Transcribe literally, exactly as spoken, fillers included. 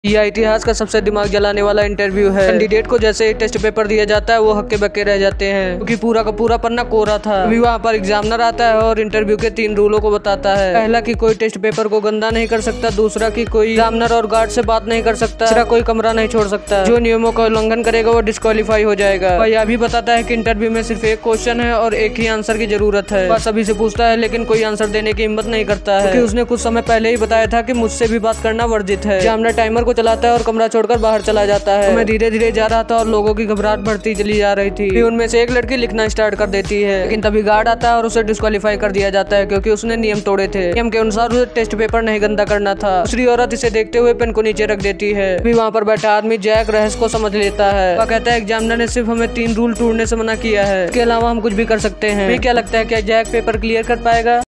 यह इतिहास का सबसे दिमाग जलाने वाला इंटरव्यू है। कैंडिडेट को जैसे ही टेस्ट पेपर दिया जाता है वो हक्के बक्के रह जाते हैं क्योंकि पूरा का पूरा पन्ना कोरा था। अभी वहाँ पर एग्जामिनर आता है और इंटरव्यू के तीन रूलों को बताता है। पहला कि कोई टेस्ट पेपर को गंदा नहीं कर सकता, दूसरा कि कोई एग्जामिनर और गार्ड से बात नहीं कर सकता, तीसरा कोई कमरा नहीं छोड़ सकता। जो नियमों का उल्लंघन करेगा वो डिस्क्वालीफाई हो जाएगा। वह यह भी बताता है कि इंटरव्यू में सिर्फ एक क्वेश्चन है और एक ही आंसर की जरूरत है। वह सभी से पूछता है लेकिन कोई आंसर देने की हिम्मत नहीं करता है क्योंकि उसने कुछ समय पहले ही बताया था कि मुझसे भी बात करना वर्जित है। एग्जामिनर टाइमर को चलाता है और कमरा छोड़कर बाहर चला जाता है। मैं धीरे धीरे जा रहा था और लोगों की घबराहट बढ़ती चली जा रही थी। फिर उनमें से एक लड़की लिखना स्टार्ट कर देती है लेकिन तभी गार्ड आता है और उसे डिस्क्वालीफाई कर दिया जाता है क्योंकि उसने नियम तोड़े थे। नियम के अनुसार उसे टेस्ट पेपर नहीं गंदा करना था। दूसरी औरत इसे देखते हुए पेन को नीचे रख देती है। फिर वहाँ पर बैठा आदमी जैक रहस्य को समझ लेता है। वह कहता है एग्जामिनर ने सिर्फ हमें तीन रूल तोड़ने से मना किया है, इसके अलावा हम कुछ भी कर सकते हैं। क्या लगता है क्या जैक पेपर क्लियर कर पाएगा?